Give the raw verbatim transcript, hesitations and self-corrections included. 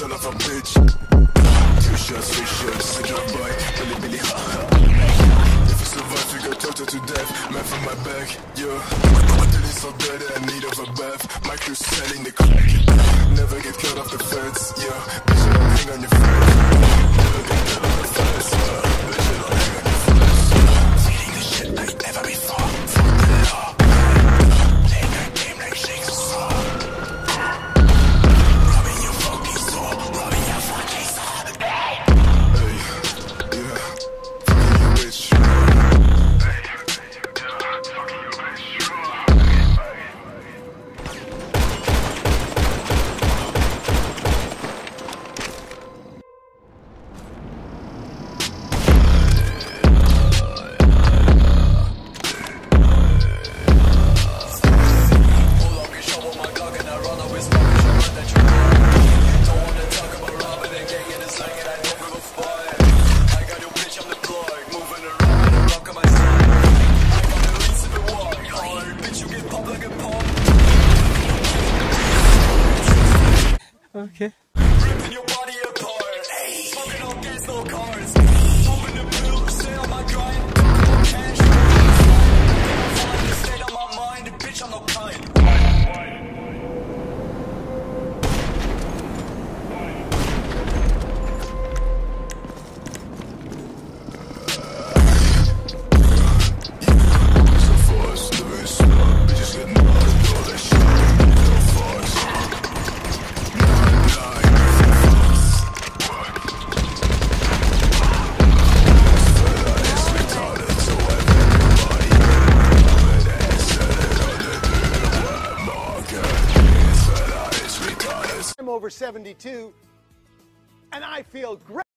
son of a bitch. Two shots, three shots, sit down boy, Billy Billy, ha ha. If you survive, you get tortured to death. Man from my back, yo. Feeling so dirty, I need of a bath. My crew selling the crack. Never get cut off the fence, yo. Bitch, you don't hang on your friends. Never get cut off the fence, yo. Bitch, you don't hang on your friends. Feeling the shit like never before. Fuck the law. Playing that game like shakes a saw. Rubbing your fucking soul. Rubbing your fucking soul. Hey! Hey, yeah. Fucking you bitch. Okay. Ripping your body apart. Hey. Smoking on gas, no cars. Open the pill, stay on my grind. No cash, stay on my mind. Bitch, I'm no kind. I'm over seventy-two, and I feel great.